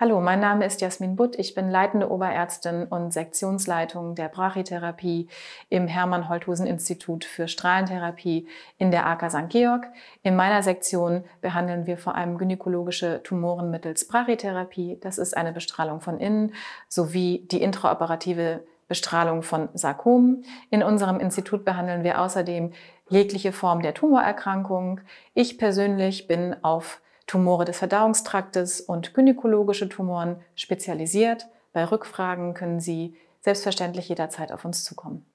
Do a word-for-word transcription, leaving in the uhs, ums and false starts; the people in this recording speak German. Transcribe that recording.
Hallo, mein Name ist Jasmin Butt. Ich bin leitende Oberärztin und Sektionsleitung der Brachytherapie im Hermann-Holthusen-Institut für Strahlentherapie in der A K Sankt Georg. In meiner Sektion behandeln wir vor allem gynäkologische Tumoren mittels Brachytherapie. Das ist eine Bestrahlung von innen sowie die intraoperative Bestrahlung von Sarkomen. In unserem Institut behandeln wir außerdem jegliche Form der Tumorerkrankung. Ich persönlich bin auf Tumore des Verdauungstraktes und gynäkologische Tumoren spezialisiert. Bei Rückfragen können Sie selbstverständlich jederzeit auf uns zukommen.